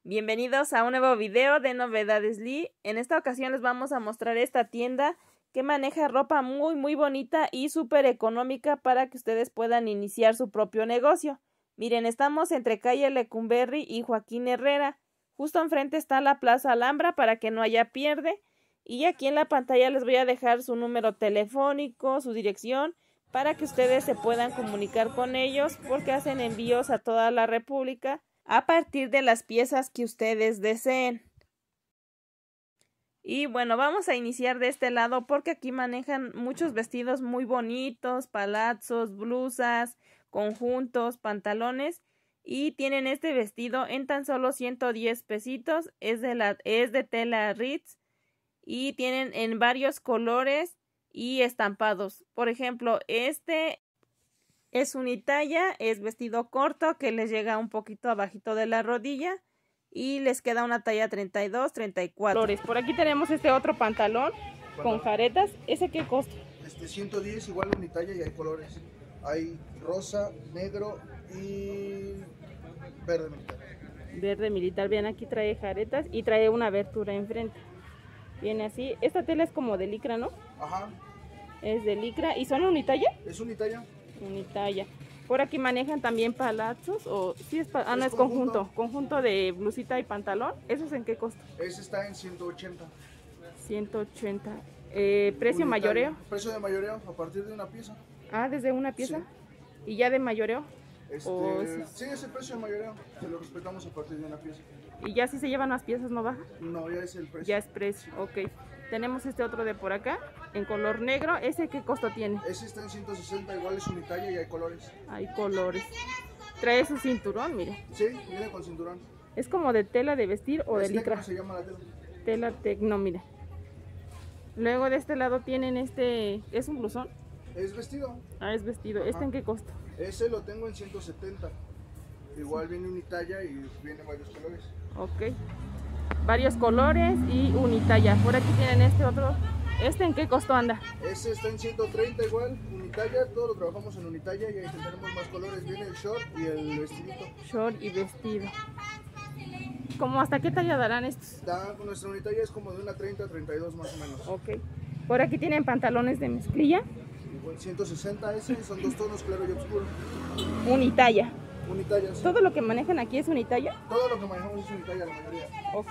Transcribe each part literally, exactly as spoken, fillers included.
Bienvenidos a un nuevo video de Novedades Lee. En esta ocasión les vamos a mostrar esta tienda que maneja ropa muy muy bonita y súper económica para que ustedes puedan iniciar su propio negocio. Miren, estamos entre calle Lecumberri y Joaquín Herrera. Justo enfrente está la Plaza Alhambra para que no haya pierde. Y aquí en la pantalla les voy a dejar su número telefónico, su dirección, para que ustedes se puedan comunicar con ellos porque hacen envíos a toda la República a partir de las piezas que ustedes deseen. Y bueno, vamos a iniciar de este lado porque aquí manejan muchos vestidos muy bonitos, palazzos, blusas, conjuntos, pantalones, y tienen este vestido en tan solo ciento diez pesitos. Es de, la, es de tela Ritz y tienen en varios colores y estampados. Por ejemplo, este es unitalla, es vestido corto que les llega un poquito abajito de la rodilla y les queda una talla treinta y dos, treinta y cuatro. Por aquí tenemos este otro pantalón bueno, con jaretas. ¿Ese qué costa? Este ciento diez, igual unitalla, y hay colores. Hay rosa, negro y verde militar. Verde militar, bien, aquí trae jaretas y trae una abertura enfrente. Viene así. Esta tela es como de licra, ¿no? Ajá. Es de licra. ¿Y son unitalla? Es unitalla. Unitalla. Por aquí manejan también palazzos o sí es, pa... ah, no, es conjunto. conjunto conjunto de blusita y pantalón. ¿Esos en qué costa? Ese está en ciento ochenta. ciento ochenta. Eh, precio unitalla. Mayoreo. Precio de mayoreo a partir de una pieza. Ah, desde una pieza. Sí. ¿Y ya de mayoreo? Este, o... sí, es el precio de mayoreo. Se lo respetamos a partir de una pieza. ¿Y ya si se llevan más piezas no baja? No, ya es el precio. Ya es precio, ok. Tenemos este otro de por acá, en color negro. ¿Ese qué costo tiene? Ese está en ciento sesenta, igual es unitalla y hay colores. Hay colores. Trae su cinturón, mire. Sí, viene con cinturón. ¿Es como de tela de vestir o es de licra? Se llama la tela. Tela tecno, mire. Luego de este lado tienen este, ¿es un blusón? Es vestido. Ah, es vestido. Ajá. ¿Este en qué costo? Ese lo tengo en ciento setenta. Igual viene unitalla y viene varios colores. Ok. Varios colores y unitalla. Por aquí tienen este otro. ¿Este en qué costo anda? Ese está en ciento treinta igual, unitalla. Todo lo trabajamos en unitalla y ahí tenemos más colores. Viene el short y el vestidito. Short y vestido. ¿Cómo hasta qué talla darán estos? Da, nuestra unitalla es como de una treinta a treinta y dos más o menos. Ok. Por aquí tienen pantalones de mezclilla. Igual ciento sesenta ese, son dos tonos, claro y oscuro. Unitalla. Unitalla, sí. ¿Todo lo que manejan aquí es unitalla? Todo lo que manejamos es unitalla, la mayoría. Ok.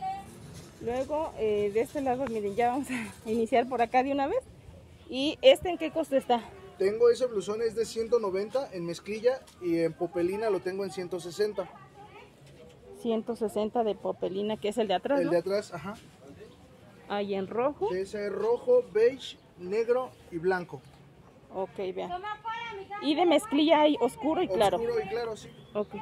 Luego, eh, de este lado, miren, ya vamos a iniciar por acá de una vez. ¿Y este en qué costo está? Tengo ese blusón, es de ciento noventa en mezclilla y en popelina lo tengo en ciento sesenta. ciento sesenta de popelina, que es el de atrás, El ¿no? de atrás, ajá. Ahí en rojo. Ese es rojo, beige, negro y blanco. Ok, vean. Y de mezclilla hay oscuro y claro. Oscuro y claro, sí. Ok.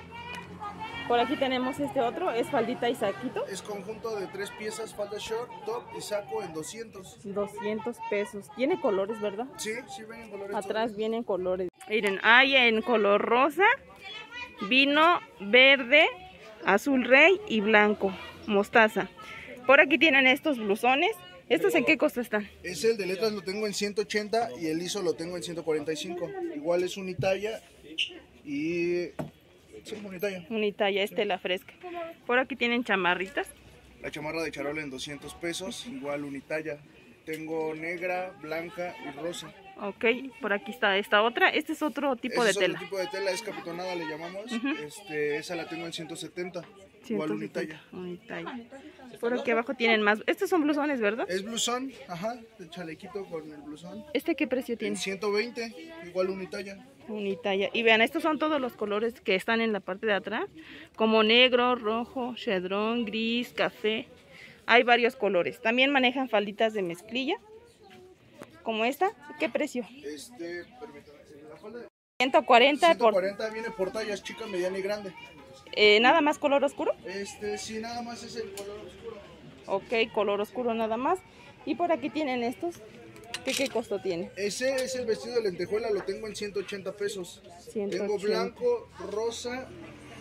Por aquí tenemos este otro, es faldita y saquito. Es conjunto de tres piezas, falda short, top y saco en doscientos. doscientos pesos. Tiene colores, ¿verdad? Sí, sí vienen colores. Atrás todos. vienen colores. Miren, hay en color rosa, vino, verde, azul rey y blanco, mostaza. Por aquí tienen estos blusones. ¿Estos en qué costo están? Es el de letras, lo tengo en ciento ochenta y el liso lo tengo en ciento cuarenta y cinco. Igual es unitalla y... sí, unitalla. Unitalla, es tela fresca. Por aquí tienen chamarritas. La chamarra de charola en doscientos pesos, igual unitalla. Tengo negra, blanca y rosa. Ok, por aquí está esta otra. Este es otro tipo Ese de es tela. otro tipo de tela, es capitonada, le llamamos. Uh-huh. este, esa la tengo en ciento setenta. Igual unitalla. Unitalla. Por aquí abajo tienen más. Estos son blusones, ¿verdad? Es blusón, ajá, de chalequito con el blusón. ¿Este qué precio tiene? En ciento veinte, igual unitalla. Unitalla. Y vean, estos son todos los colores que están en la parte de atrás, como negro, rojo, chedrón, gris, café. Hay varios colores. También manejan falditas de mezclilla, como esta. ¿Qué precio? Este, permítame, la falda de ciento cuarenta. ciento cuarenta por... viene por tallas chica, mediana y grande. Eh, ¿Nada más color oscuro? Este, sí, nada más es el color oscuro. Ok, color oscuro nada más. Y por aquí tienen estos. ¿Qué, qué costo tiene? Ese es el vestido de lentejuela, lo tengo en ciento ochenta pesos. ciento ochenta. Tengo blanco, rosa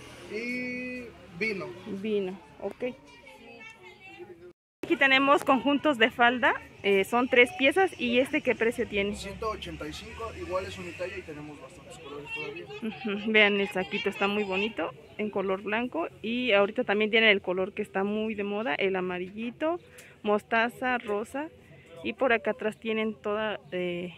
y vino. Vino, ok. Aquí tenemos conjuntos de falda Eh, son tres piezas. ¿Y este qué precio tiene? ciento ochenta y cinco, igual es unitalla y tenemos bastantes colores todavía. Uh-huh. Vean, el saquito está muy bonito en color blanco. Y ahorita también tiene el color que está muy de moda, el amarillito, mostaza, rosa. Y por acá atrás tienen toda, eh,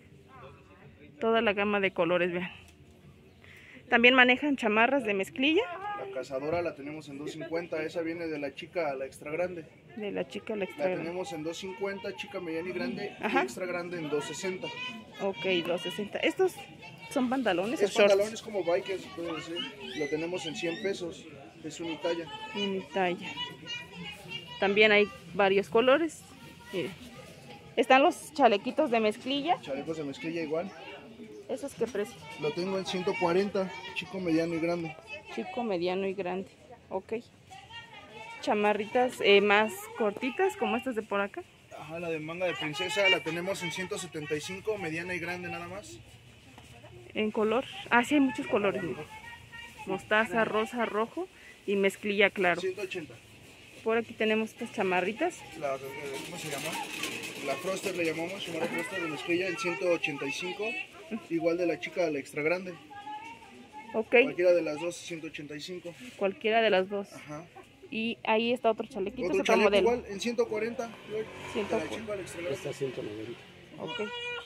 toda la gama de colores, vean. También manejan chamarras de mezclilla. La cazadora la tenemos en dos cincuenta, esa viene de la chica a la extra grande. De la chica a la extra La grande. tenemos en dos cincuenta, chica, mediana y grande. Ajá. Y extra grande en dos sesenta. Ok, dos sesenta. ¿Estos son pantalones Es o shorts? pantalones como bikers, se puede decir. Lo tenemos en cien pesos, es unitalla. Unitalla. También hay varios colores. Miren. Están los chalequitos de mezclilla. Chalecos de mezclilla igual. ¿Esos qué precio? Lo tengo en ciento cuarenta, chico, mediano y grande. Chico, mediano y grande. Ok. Chamarritas eh, más cortitas, como estas de por acá. Ajá, la de manga de princesa la tenemos en ciento setenta y cinco, mediana y grande nada más. En color. Ah, sí, hay muchos colores. Mira. Mostaza, rosa, rojo y mezclilla claro. ciento ochenta. Por aquí tenemos estas chamarritas. La, ¿Cómo se llama? La Froster le llamamos, chamarra Froster de mezclilla en ciento ochenta y cinco. Igual de la chica a la extra grande. Ok. Cualquiera de las dos, ciento ochenta y cinco. Cualquiera de las dos. Ajá. Y ahí está otro chalequito, Otro otro chaleco modelo. igual en ciento cuarenta. ciento De la chica a la extra grande. Está ciento noventa. Ok.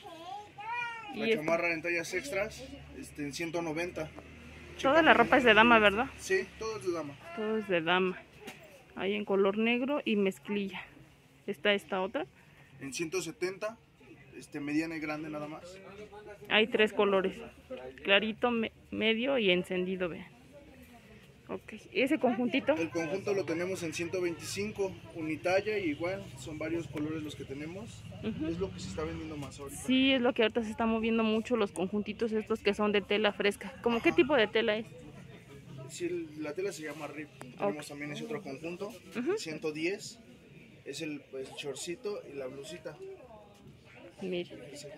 La Y chamarra en tallas extras este, en ciento noventa. toda la ropa es de dama, ¿verdad? Sí, todo es de dama. Todo es de dama. Hay en color negro y mezclilla. Está esta otra. En ciento setenta, este, mediana y grande nada más. Hay tres colores. Clarito, me- medio y encendido, vean. Ok. ¿Ese conjuntito? El conjunto lo tenemos en ciento veinticinco, unitalla y igual, son varios colores los que tenemos. Ujú. Es lo que se está vendiendo más ahorita. Sí, es lo que ahorita se está moviendo mucho, los conjuntitos estos que son de tela fresca. ¿Cómo qué tipo de tela es? Sí, el- la tela se llama R I P. Tenemos también ese otro conjunto, Ujú. ciento diez. Es el, el shortcito y la blusita. Mire.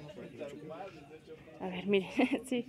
A ver, mire. Sí.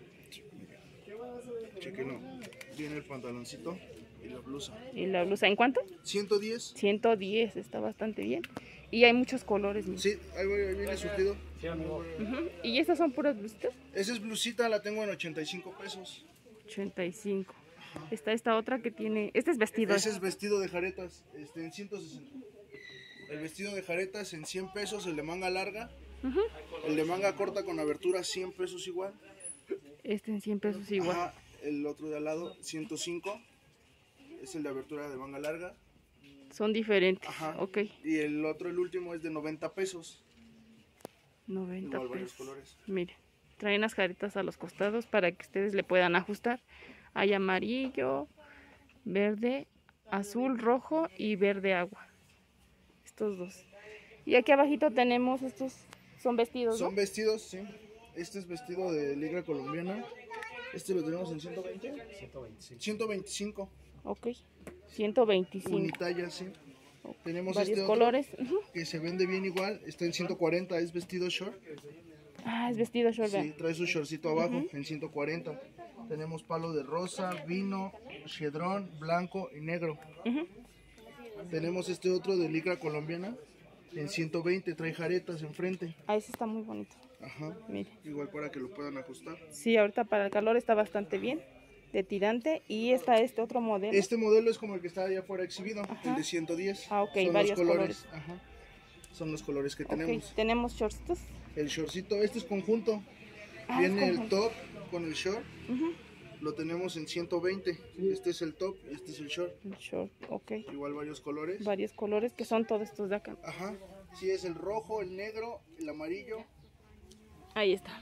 Chequenlo. Viene el pantaloncito y la blusa. ¿Y la blusa en cuánto? ciento diez. ciento diez, está bastante bien. Y hay muchos colores, mire. Sí, ahí va- ahí viene surtido. Ujú. ¿Y estas son puras blusitas? Esa es blusita, la tengo en ochenta y cinco pesos. ochenta y cinco. Está esta otra que tiene... Este es vestido. Ese es vestido de jaretas, este, en ciento sesenta. El vestido de jaretas en cien pesos, el de manga larga. Ujú. El de manga corta con abertura cien pesos igual. Este en cien pesos igual. Ajá, el otro de al lado ciento cinco. Es el de abertura de manga larga. Son diferentes. Ajá. Ok. Y el otro, el último, es de noventa pesos. noventa Igual varios pesos. colores. Miren, traen las jaritas a los costados para que ustedes le puedan ajustar. Hay amarillo, verde, azul, rojo y verde agua. Estos dos. Y aquí abajito tenemos estos, son vestidos, ¿no? Son vestidos, sí. Este es vestido de ligra colombiana. Este lo tenemos en ciento veinte. ciento veinticinco. ciento veinticinco. Ok. ciento veinticinco. Unitalla, sí. Tenemos Varios este otro colores. Ujú. que se vende bien igual. Está en ciento cuarenta, es vestido short. Ah, es vestido short, Sí, vean. trae su shortcito abajo en ciento cuarenta. Tenemos palo de rosa, vino, chedrón, blanco y negro. Ujú. Tenemos este otro de licra colombiana en ciento veinte, trae jaretas enfrente. Ah, ese está muy bonito. Ajá. Mire. Igual para que lo puedan ajustar. Sí, ahorita para el calor está bastante bien. De tirante. Y está este otro modelo. Este modelo es como el que está allá afuera exhibido, Ajá. el de ciento diez. Ah, ok, Son varios los colores. Ajá. Son los colores que Ok, tenemos. tenemos shortsitos. El shortcito, este es conjunto. Ah, Viene es el conjunto. top con el short. Ujú. Lo tenemos en ciento veinte. Este es el top, este es el short. El short, ok. Igual varios colores. Varios colores que son todos estos de acá. Ajá. Sí, es el rojo, el negro, el amarillo. Ahí está.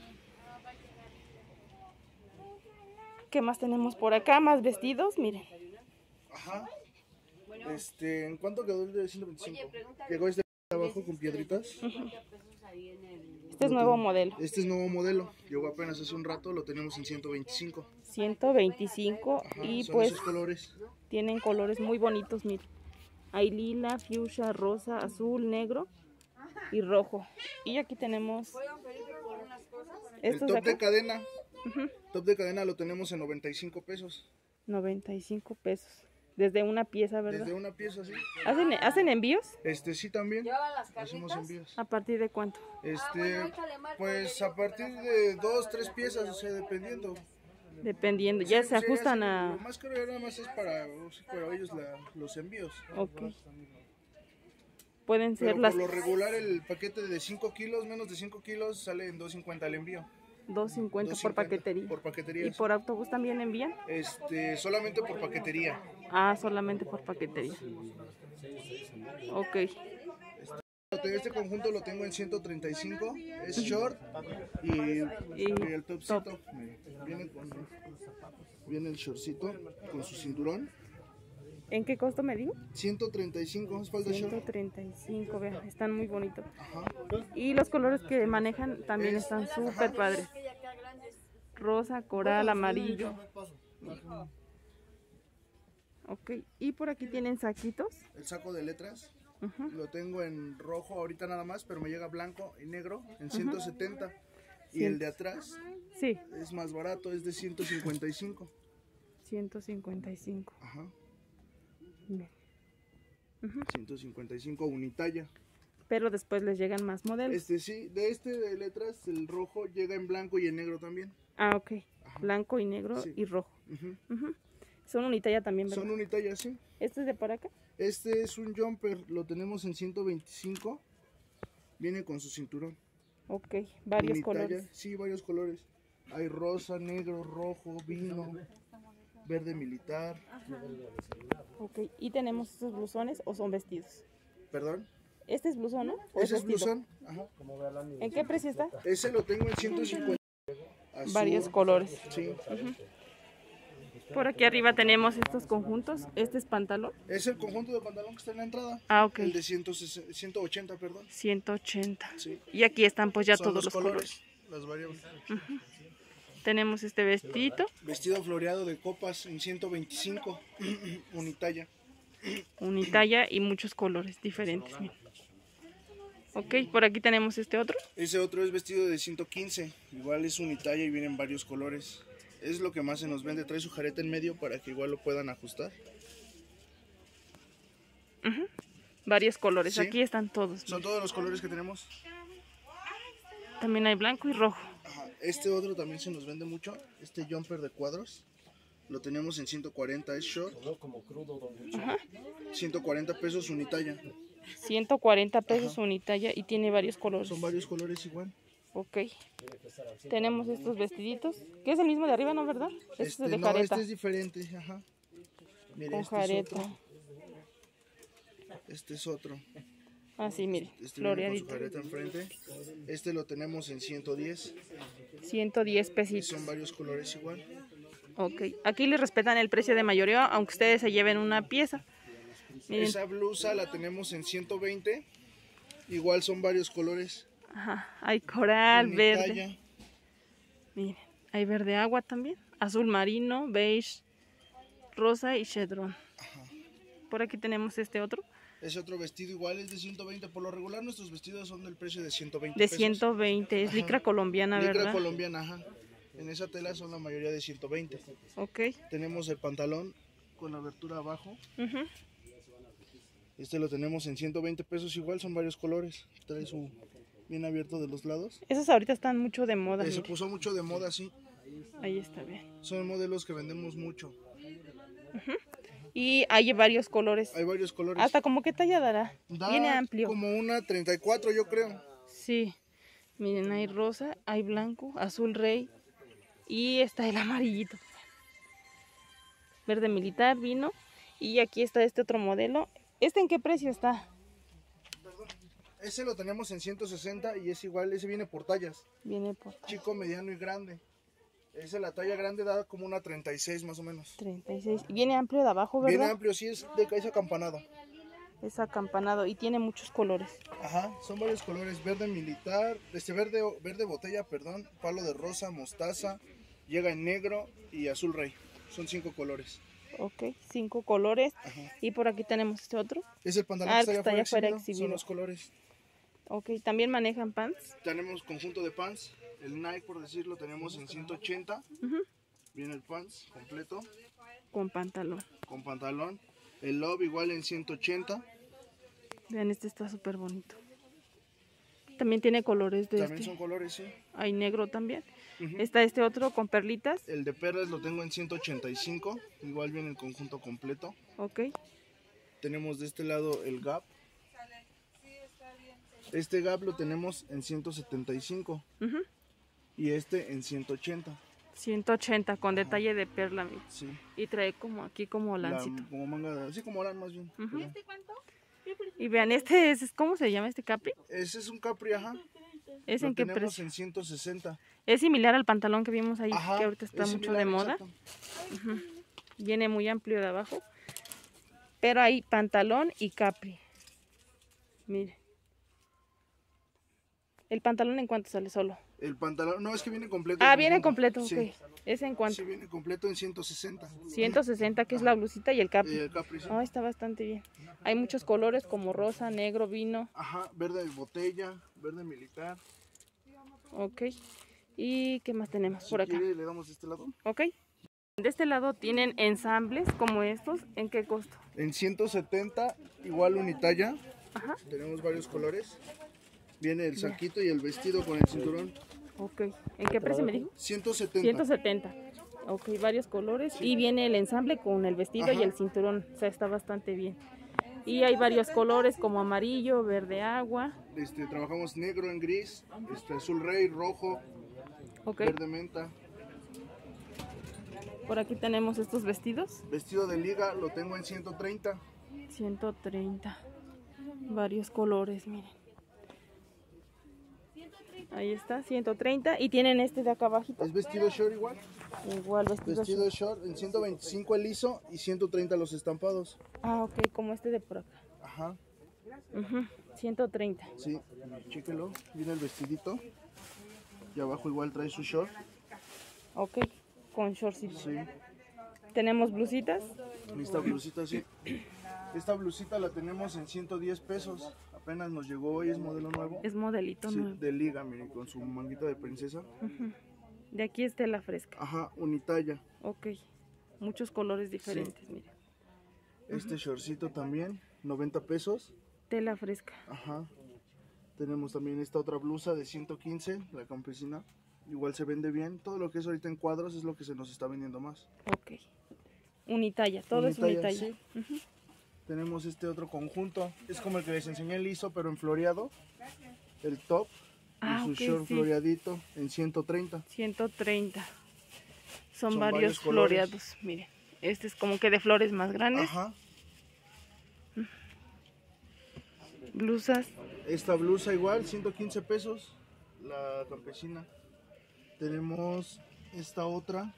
¿Qué más tenemos por acá? Más vestidos, miren. Ajá. Este, ¿en cuánto quedó el de ciento veinticinco? Llegó este de abajo con piedritas. Este es nuevo modelo. Este es nuevo modelo. Llegó apenas hace un rato, lo tenemos en ciento veinticinco. ciento veinticinco. Ajá, Y son pues esos colores. tienen colores muy bonitos, miren. Hay lila, fuchsia, rosa, azul, negro y rojo. Y aquí tenemos El estos top de de acá. cadena. Ujú. Top de cadena lo tenemos en noventa y cinco pesos. noventa y cinco pesos. Desde una pieza, ¿verdad? Desde una pieza, sí. ¿Hacen, ¿hacen envíos? Este, sí, también. Hacemos envíos. ¿A partir de cuánto? Este, pues a partir de dos, tres piezas, o sea, dependiendo. Dependiendo, ya Sí, se sí, ajustan sí, a... Lo más caro nada más es para, para ellos la- los envíos. Ok. Pueden ser Pero las por lo regular el paquete de cinco kilos, menos de cinco kilos, sale en dos cincuenta el envío. dos cincuenta dos por cincuenta paquetería. Por paquetería. ¿Y por autobús también envían? Este, solamente por paquetería. Ah, solamente por paquetería. Ok. Este conjunto lo tengo en ciento treinta y cinco, es short y, Y y el topcito. top. Viene, con, viene el shortcito con su cinturón. ¿En qué costo me dijo? ciento treinta y cinco, es falda short. ciento treinta y cinco, vean, están muy bonitos. Ajá. Y los colores que manejan también están súper padres. Rosa, coral, amarillo. Ok, y por aquí tienen saquitos. El saco de letras. Ujú. Lo tengo en rojo ahorita nada más, pero me llega blanco y negro en ciento setenta. Y Sí. el de atrás Sí, es más barato, es de ciento cincuenta y cinco. ciento cincuenta y cinco. Ajá. Bien. ciento cincuenta y cinco unitalla. Pero después les llegan más modelos. Este sí, de este de letras, el rojo llega en blanco y en negro también. Ah, ok. Blanco y negro Sí. y rojo. Ujú. Ujú. Son unitalla también, ¿verdad? Son unitalla, sí. ¿Este es de por acá? Este es un jumper, lo tenemos en ciento veinticinco. Viene con su cinturón. Ok, varios Unitalla, colores. sí, varios colores. Hay rosa, negro, rojo, vino, verde militar. Ok, y tenemos estos blusones o son vestidos. Perdón. ¿Este es blusón, no? ¿O Ese es vestido? blusón. Ajá. ¿En qué precio está? Ese lo tengo en ciento cincuenta. Azul, Varios colores. Sí. Por aquí arriba tenemos estos conjuntos. Este es pantalón. Es el conjunto de pantalón que está en la entrada. Ah, ok. El de ciento sesenta, ciento ochenta, perdón. ciento ochenta. Sí. Y aquí están pues ya Son todos los colores. Las variables. Tenemos este vestidito, Vestido floreado de copas en ciento veinticinco. Unitalla. unitalla y muchos colores diferentes. Miren. Ok, por aquí tenemos este otro. Ese otro es vestido de ciento quince. Igual es unitalla y vienen varios colores. Es lo que más se nos vende. Trae su jareta en medio para que igual lo puedan ajustar. Ujú. Varios colores. Sí. Aquí están todos. Son todos los colores que tenemos. También hay blanco y rojo. Ajá. Este otro también se nos vende mucho. Este jumper de cuadros. Lo tenemos en ciento cuarenta. Es short. Ajá. ciento cuarenta pesos unitalla. ciento cuarenta pesos unitalla y tiene varios colores. Son varios colores igual. Ok. Tenemos estos vestiditos. Que es el mismo de arriba, ¿no? ¿Verdad? Este, Este, es de no, jareta. este es diferente. Ajá. Mire, Con este es jareta. otro. Este es otro. Ah, sí, mire. Este viene con su Floreadito. jareta enfrente. Este lo tenemos en ciento diez. ciento diez Y pesitos. son varios colores igual. Ok. Aquí les respetan el precio de mayoría, aunque ustedes se lleven una pieza. Miren. Esa blusa la tenemos en ciento veinte. Igual son varios colores. Ajá. Hay coral, verde. Unitalla. Miren. Hay verde agua también. Azul marino, beige, rosa y chedrón. Por aquí tenemos este otro. Ese otro vestido igual es de ciento veinte. Por lo regular nuestros vestidos son del precio de ciento veinte De pesos. ciento veinte. Es Ajá. licra colombiana, Licra ¿verdad? colombiana, ajá. En esa tela son la mayoría de ciento veinte. Ok. Tenemos el pantalón con la abertura abajo. Ujú. Este lo tenemos en ciento veinte pesos igual, son varios colores. Trae su bien abierto de los lados. Esos ahorita están mucho de moda. Eh, se miren. puso mucho de moda, sí. Ahí está bien. Son modelos que vendemos mucho. Y hay varios colores. Hay varios colores. Hasta como qué talla dará. Da Viene amplio. como una treinta y cuatro, yo creo. Sí. Miren, hay rosa, hay blanco, azul rey y está el amarillito. Verde militar, vino. Y aquí está este otro modelo. ¿Este en qué precio está? Ese lo tenemos en ciento sesenta y es igual, ese viene por tallas. Viene por Chico, mediano y grande. Ese la talla grande da como una treinta y seis más o menos. treinta y seis. Viene amplio de abajo, ¿verdad? Viene amplio, sí, es de cabeza acampanado. Es acampanado y tiene muchos colores. Ajá, son varios colores, verde militar, este verde, verde botella, perdón, palo de rosa, mostaza, llega en negro y azul rey. Son cinco colores. Ok, cinco colores. Ajá. Y por aquí tenemos este otro. Es el pantalón Ah, que el está que allá está allá afuera afuera exhibido, exhibido. son los colores. Ok, también manejan pants. Tenemos conjunto de pants, el Nike por decirlo, tenemos en ciento ochenta. Ujú. Viene el pants completo. Con pantalón. Con pantalón. El Love igual en ciento ochenta. Vean, este está súper bonito. También tiene colores de También este. son colores, sí. Hay negro también. Uh-huh. Está este otro con perlitas. El de perlas lo tengo en ciento ochenta y cinco. Igual viene el conjunto completo. Ok. Tenemos de este lado el Gap. Este Gap lo tenemos en ciento setenta y cinco. Uh-huh. Y este en ciento ochenta. ciento ochenta con detalle de perla, amigo. Sí. Y trae como aquí como lancito. La, como manga, así como lan más bien. Uh-huh. ¿Y este cuánto? Y vean, este es, ¿cómo se llama este Capri? Ese es un Capri, ajá. ¿Es lo en qué tenemos precio? en ciento sesenta. Es similar al pantalón que vimos ahí, ajá, que ahorita está mucho de moda. Uh-huh. Viene muy amplio de abajo. Pero hay pantalón y Capri. Mire. ¿El pantalón en cuánto sale solo? El pantalón, no, es que viene completo. Ah, viene completo, ok. Sí. ¿Es en cuánto? Sí, viene completo en ciento sesenta. ciento sesenta, que es la blusita y el Capri. Y el Capri, sí. Oh, está bastante bien. Hay muchos colores como rosa, negro, vino. Ajá, verde botella, verde militar. Ok. ¿Y qué más tenemos si por acá? Quiere, le damos de este lado. Ok. De este lado tienen ensambles como estos. ¿En qué costo? En ciento setenta, igual unitalla. Ajá. Tenemos varios colores. Viene el saquito y el vestido con el cinturón. Ok. ¿En qué precio me dijo? ciento setenta. ciento setenta. Ok, varios colores. Sí. Y viene el ensamble con el vestido Ajá. y el cinturón. O sea, está bastante bien. Y hay varios colores como amarillo, verde agua. Este, trabajamos negro en gris, este, azul rey, rojo, okay. verde menta. Por aquí tenemos estos vestidos. Vestido de liga lo tengo en ciento treinta. ciento treinta. Varios colores, miren. Ahí está, ciento treinta. Y tienen este de acá abajito. Es vestido short igual. Igual vestido, vestido short. short en ciento veinticinco el liso y ciento treinta los estampados. Ah, ok, como este de por acá. Ajá. Uh-huh. ciento treinta. Sí, chéquelo. Viene el vestidito. Y abajo igual trae su short. Ok, con shortcito. Sí. Tenemos blusitas. Esta blusita, sí. Esta blusita la tenemos en ciento diez pesos. Apenas nos llegó hoy, es modelo nuevo. Es modelito sí, nuevo. De liga, miren, con su manguita de princesa. Uh-huh. De aquí está la fresca. Ajá, unitalla. Ok, muchos colores diferentes, sí. Miren. Este uh-huh. shortcito también, noventa pesos. Tela fresca. Ajá. Tenemos también esta otra blusa de ciento quince, la campesina. Igual se vende bien. Todo lo que es ahorita en cuadros es lo que se nos está vendiendo más. Ok. Unitalla, todo unitalla, es unitalla. Sí. Uh-huh. Tenemos este otro conjunto. Es como el que les enseñé el liso, pero en floreado. El top. Ah, y su okay, short sí. floreadito en ciento treinta. ciento treinta. Son, Son varios, varios floreados. Miren. Este es como que de flores más grandes. Ajá. Blusas. Esta blusa igual, ciento quince pesos. La campesina. Tenemos esta otra.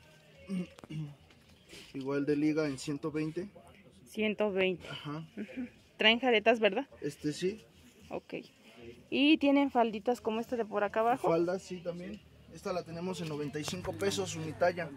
Igual de liga en ciento veinte. ciento veinte. Ajá. Uh-huh. Traen jaretas, ¿verdad? Este sí. Ok. Y tienen falditas como esta de por acá abajo. Faldas, sí, también. Esta la tenemos en noventa y cinco pesos, unitalla.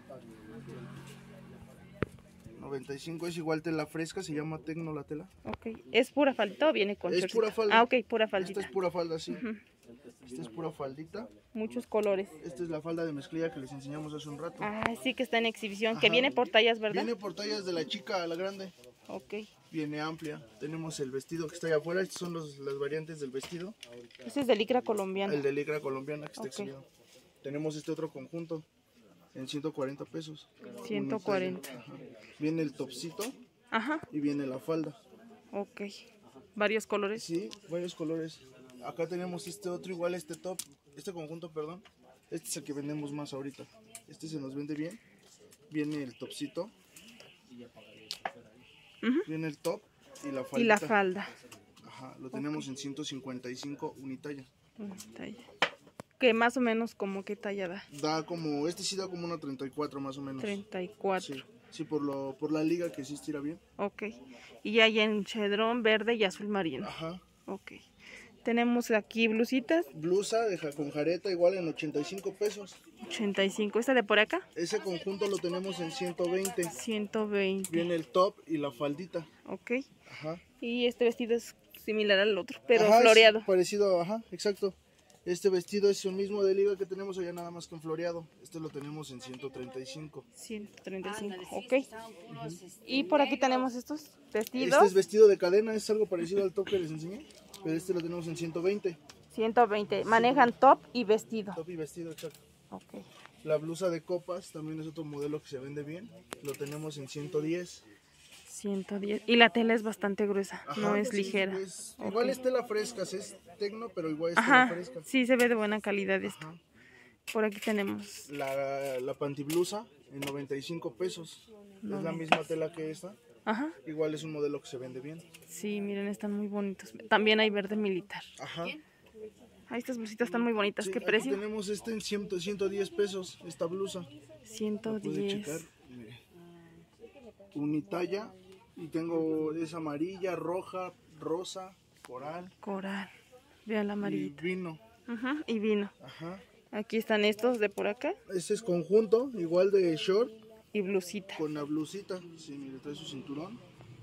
noventa y cinco es igual tela fresca, se llama Tecno la tela. Ok. ¿Es pura faldita o viene con Es shortcito? pura falda. Ah, ok, pura faldita. Esta es pura falda, sí. Uh-huh. Esta es pura faldita. Muchos colores. Esta es la falda de mezclilla que les enseñamos hace un rato. Ah, sí que está en exhibición. Ajá. Que viene por tallas, ¿verdad? Viene por tallas de la chica a la grande. Ok. Viene amplia. Tenemos el vestido que está allá afuera. Estas son los, las variantes del vestido. Este es de licra colombiana. El de licra colombiana que está okay. exhibido. Tenemos este otro conjunto en ciento cuarenta pesos. ciento cuarenta. Ajá. Viene el topcito. Ajá. Y viene la falda. Ok. ¿Varios colores? Sí, varios colores. Acá tenemos este otro igual, este top, este conjunto, perdón. Este es el que vendemos más ahorita. Este se nos vende bien. Viene el topcito. Uh-huh. Viene el top y la falda. Y la falda. Ajá, lo tenemos okay. en ciento cincuenta y cinco unitalla. Unitalla. Que más o menos como qué talla da. Da como, este sí da como una treinta y cuatro más o menos. treinta y cuatro. Sí, sí por, lo, por la liga que sí estira bien. Ok. Y hay en chedrón verde y azul marino. Ajá. Ok. Tenemos aquí blusitas. Blusa de con jareta igual en ochenta y cinco pesos. ochenta y cinco. ¿Esta de por acá? Ese conjunto lo tenemos en ciento veinte. ciento veinte. Viene el top y la faldita. Ok. Ajá. Y este vestido es similar al otro, pero ajá, floreado. Parecido, ajá, exacto. Este vestido es el mismo de liga que tenemos allá, nada más que en floreado. Este lo tenemos en ciento treinta y cinco. ciento treinta y cinco, ok. Uh-huh. Y por aquí tenemos estos vestidos. Este es vestido de cadena, es algo parecido al top que les enseñé, pero este lo tenemos en ciento veinte. ciento veinte, manejan top y vestido. Top y vestido, exacto. Ok. La blusa de copas también es otro modelo que se vende bien, lo tenemos en ciento diez. ciento diez. Y la tela es bastante gruesa, Ajá, no es sí, ligera. Es, okay. Igual es tela fresca, es tecno, pero igual es Ajá, tela fresca. Sí, se ve de buena calidad esto. Ajá. Por aquí tenemos la, la pantiblusa en noventa y cinco pesos. noventa. Es la misma tela que esta. Ajá. Igual es un modelo que se vende bien. Sí, miren, están muy bonitos. También hay verde militar. Ajá. Ah, estas blusitas están muy bonitas. Sí, ¿Qué precio? Tenemos este en ciento diez pesos, esta blusa. ciento diez. Unitalla. Y tengo es amarilla, roja, rosa, coral. Coral. Vean la amarillita. Y vino. Ajá, y vino. Ajá. Aquí están estos de por acá. Este es conjunto, igual de short. Y blusita. Con la blusita. Sí, mire, trae su cinturón.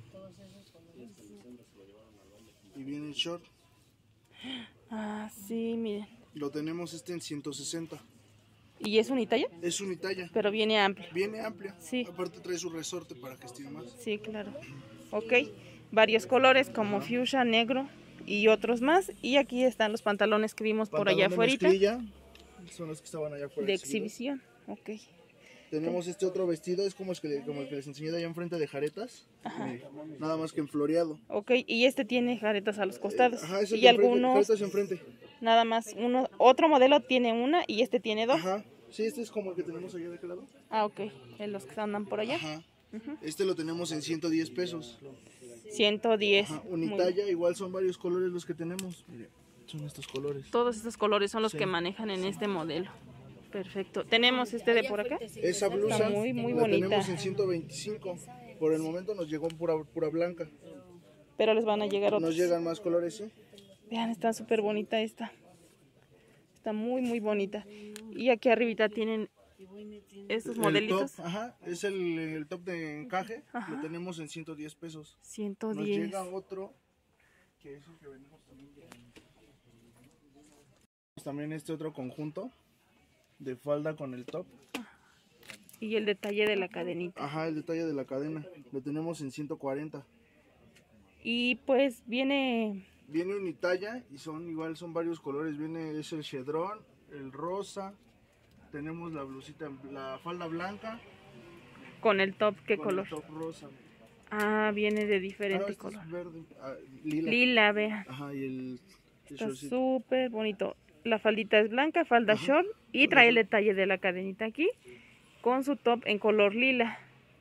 Y viene el short. Ah, sí, miren. Lo tenemos este en ciento sesenta. ¿Y es unitalla? Es unitalla. Pero viene amplia. Viene amplia. Sí. Aparte trae su resorte para que estire más. Sí, claro. Ok. Varios colores como fuchsia, negro y otros más. Y aquí están los pantalones que vimos Pantalón por allá afuera. Son los que estaban allá afuera. De exhibición. Ok. Tenemos este otro vestido, es como el que, como el que les enseñé de allá enfrente de jaretas. Mire, nada más que en floreado. Ok, y este tiene jaretas a los costados. Ajá, es el y enfrente, algunos. Jaretas enfrente. Nada más, uno, otro modelo tiene una y este tiene dos. Ajá, sí, este es como el que tenemos allá de aquel lado. Ah, ok, en los que andan por allá. Ajá, uh-huh. Este lo tenemos en ciento diez pesos. ciento diez. Ajá, unitalla, muy... igual son varios colores los que tenemos. Mire, son estos colores. Todos estos colores son los sí. que manejan en este modelo. Perfecto. Tenemos este de por acá. Esa blusa está muy, muy la bonita. tenemos en ciento veinticinco. Por el momento nos llegó pura, pura blanca. Pero les van a llegar otros. Nos llegan más colores, sí. Vean, está súper bonita esta. Está muy, muy bonita. Y aquí arribita tienen estos modelitos. El top, ajá, es el, el top de encaje. Ajá. Lo tenemos en ciento diez pesos. ciento diez. Nos llega otro, que es el que venimos también. También este otro conjunto de falda con el top. Y el detalle de la cadenita. Ajá, el detalle de la cadena. Lo tenemos en ciento cuarenta. Y pues viene... Viene unitalla y son igual, son varios colores. Viene es el chedrón, el rosa. Tenemos la blusita, la falda blanca. Con el top, ¿qué con color? El top rosa. Ah, viene de diferente ah, este color. Es verde, ah, lila. Lila, vean. Ajá, y el... el Está súper bonito. La faldita es blanca, falda Ajá. short. Y trae el detalle de la cadenita aquí. Con su top en color lila.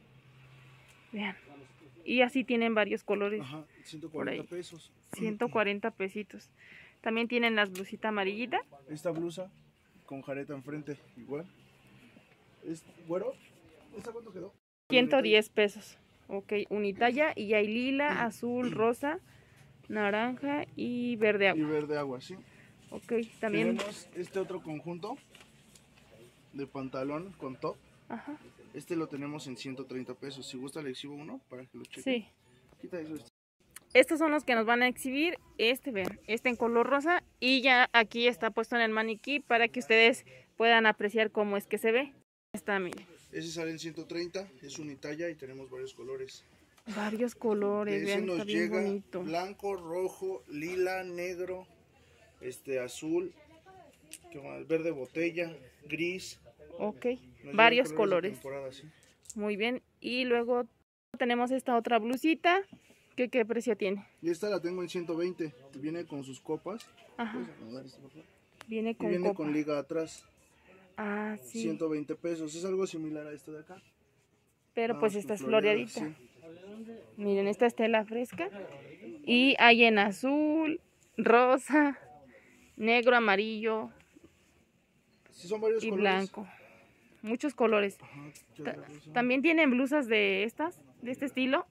Vean. Y así tienen varios colores. Ajá, ciento cuarenta pesos. ciento cuarenta pesitos. También tienen las blusitas amarillitas. Esta blusa con jareta enfrente, igual. Es güero. ¿Esta cuánto quedó? ciento diez pesos. Ok, unitalla y hay lila, azul, rosa, naranja y verde agua. Y verde agua, sí. Ok, también. Tenemos este otro conjunto de pantalón con top. Ajá. Este lo tenemos en ciento treinta pesos. Si gusta le exhibo uno para que lo chequen. Sí. Quita eso. Este. Estos son los que nos van a exhibir. Este, vean, este en color rosa. Y ya aquí está puesto en el maniquí para que ustedes puedan apreciar cómo es que se ve. Está, miren. Ese sale en ciento treinta, es unitalla y tenemos varios colores. Varios colores, ese vean, nos está bien llega bonito. Blanco, rojo, lila, negro, este azul, ¿qué más? Verde botella, gris. Ok, nos varios colores. colores. ¿Sí? Muy bien, y luego tenemos esta otra blusita. ¿Qué, qué precio tiene? Y esta la tengo en ciento veinte, viene con sus copas. Ajá. Viene con y viene copa. con liga atrás. Ah, sí. ciento veinte pesos, es algo similar a esta de acá. Pero Vamos pues esta es floreadita. Sí. Miren, esta es tela fresca. Y hay en azul, rosa, negro, amarillo sí, son varios y colores. blanco. Muchos colores. Ajá, Ta también tienen blusas de estas, de este estilo.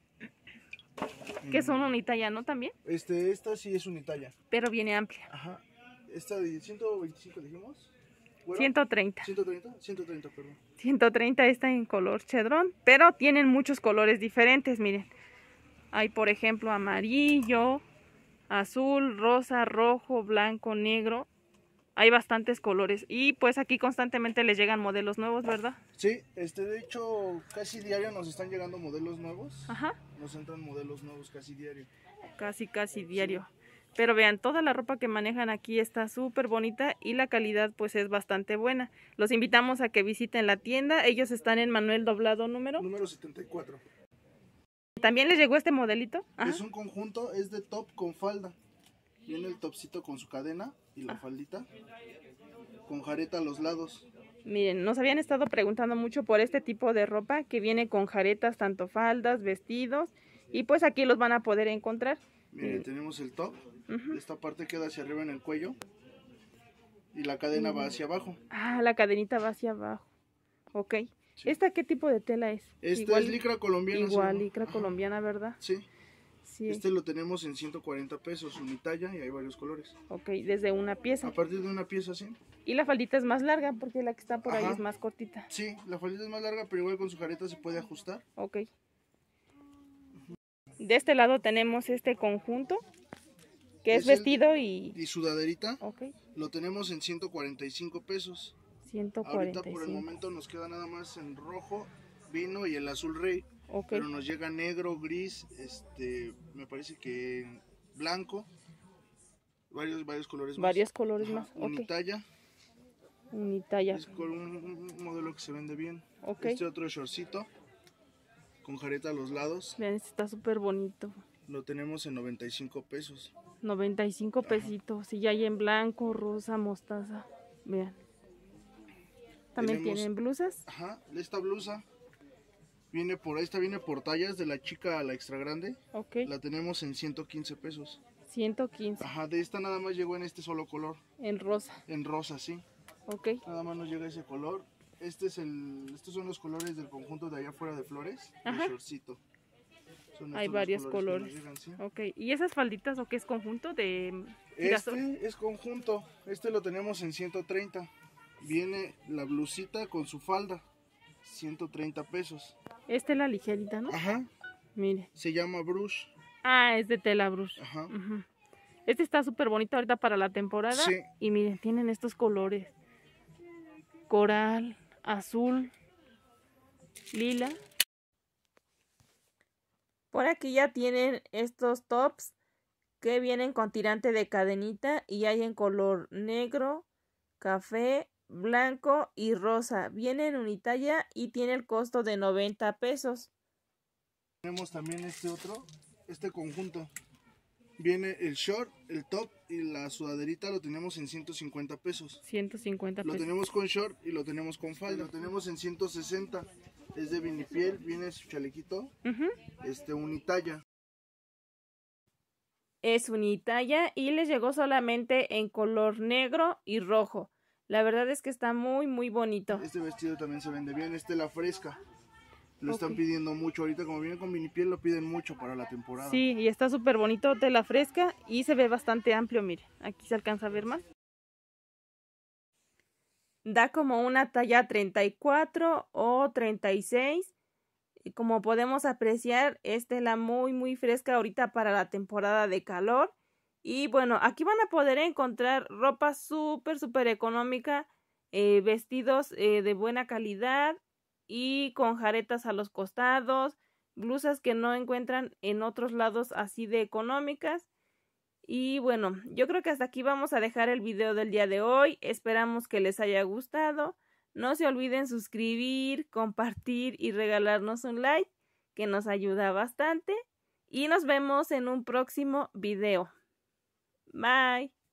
Que son unitalla, ¿no? También. Este, esta sí es unitalla. Pero viene amplia. Ajá. Esta de ciento veinticinco dijimos. Bueno, ciento treinta. ciento treinta, ciento treinta, perdón. ciento treinta está en color chedrón, pero tienen muchos colores diferentes, miren. Hay, por ejemplo, amarillo, azul, rosa, rojo, blanco, negro Hay bastantes colores y pues aquí constantemente les llegan modelos nuevos, ¿verdad? Sí, este, de hecho casi diario nos están llegando modelos nuevos. Ajá. Nos entran modelos nuevos casi diario. Casi, casi diario. Sí. Pero vean, toda la ropa que manejan aquí está súper bonita y la calidad pues es bastante buena. Los invitamos a que visiten la tienda. Ellos están en Manuel Doblado número... Número setenta y cuatro. ¿También les llegó este modelito? Ajá. Es un conjunto, es de top con falda. Viene el topcito con su cadena y la ah. faldita. Con jareta a los lados. Miren, nos habían estado preguntando mucho por este tipo de ropa que viene con jaretas, tanto faldas, vestidos. Y pues aquí los van a poder encontrar. Miren, y... tenemos el top. Uh-huh. Esta parte queda hacia arriba en el cuello. Y la cadena uh-huh. va hacia abajo. Ah, la cadenita va hacia abajo. Ok. Sí. ¿Esta qué tipo de tela es? Esta igual, es licra colombiana. Igual, licra colombiana, ¿verdad? Sí. Sí. Este lo tenemos en ciento cuarenta pesos, unitalla, y hay varios colores. Ok, desde una pieza. A partir de una pieza, sí. Y la faldita es más larga porque la que está por Ajá. ahí es más cortita. Sí, la faldita es más larga, pero igual con su jareta se puede ajustar. Ok. De este lado tenemos este conjunto, que es, es vestido el, y... Y sudaderita. Ok. Lo tenemos en ciento cuarenta y cinco pesos. ciento cuarenta y cinco. Ahorita por el momento nos queda nada más en rojo, vino y el azul rey. Okay. Pero nos llega negro, gris, este, me parece que blanco, varios, varios colores más. Varios colores Ajá, más. Unitalla. Okay. Unitalla. Es con un, un modelo que se vende bien. Okay. Este otro shortcito, con jareta a los lados. Vean, este está súper bonito. Lo tenemos en noventa y cinco pesos. noventa y cinco pesitos. Y ya hay en blanco, rosa, mostaza. Vean. También tenemos, tienen blusas. Ajá, esta blusa. Viene por esta viene por tallas de la chica a la extra grande. Okay. La tenemos en ciento quince pesos. ciento quince. Ajá, de esta nada más llegó en este solo color. En rosa. En rosa, sí. Ok. Nada más nos llega ese color. Este es el estos son los colores del conjunto de allá afuera de flores. Ajá. El shortcito. Hay varios colores. colores. Llegan, ¿sí? Ok. ¿Y esas falditas o qué es conjunto de girasol? Este es conjunto. Este lo tenemos en ciento treinta. Viene la blusita con su falda. ciento treinta pesos. Esta es la ligerita, ¿no? Ajá. Mire. Se llama brush. Ah, es de tela brush. Ajá. Uh-huh. Este está súper bonito ahorita para la temporada. Sí. Y miren, tienen estos colores. Coral, azul, lila. Por aquí ya tienen estos tops que vienen con tirante de cadenita y hay en color negro, café, blanco y rosa. Viene en unitalla y tiene el costo de noventa pesos. Tenemos también este otro, este conjunto. Viene el short, el top y la sudaderita, lo tenemos en ciento cincuenta pesos. ciento cincuenta pesos. Lo tenemos con short y lo tenemos con falda. Lo tenemos en ciento sesenta. Es de vinipiel, viene su chalequito. Uh-huh. Este, unitalla. Es unitalla y les llegó solamente en color negro y rojo. La verdad es que está muy muy bonito. Este vestido también se vende bien, este la fresca. Lo okay. Están pidiendo mucho ahorita, como viene con vinipiel lo piden mucho para la temporada. Sí, y está súper bonito, tela fresca y se ve bastante amplio, mire. Aquí se alcanza a ver más. Da como una talla treinta y cuatro o treinta y seis. Y como podemos apreciar, es tela muy muy fresca ahorita para la temporada de calor. Y bueno, aquí van a poder encontrar ropa súper, súper económica, eh, vestidos eh, de buena calidad y con jaretas a los costados, blusas que no encuentran en otros lados así de económicas. Y bueno, yo creo que hasta aquí vamos a dejar el video del día de hoy. Esperamos que les haya gustado. No se olviden suscribir, compartir y regalarnos un like, que nos ayuda bastante. Y nos vemos en un próximo video. Bye.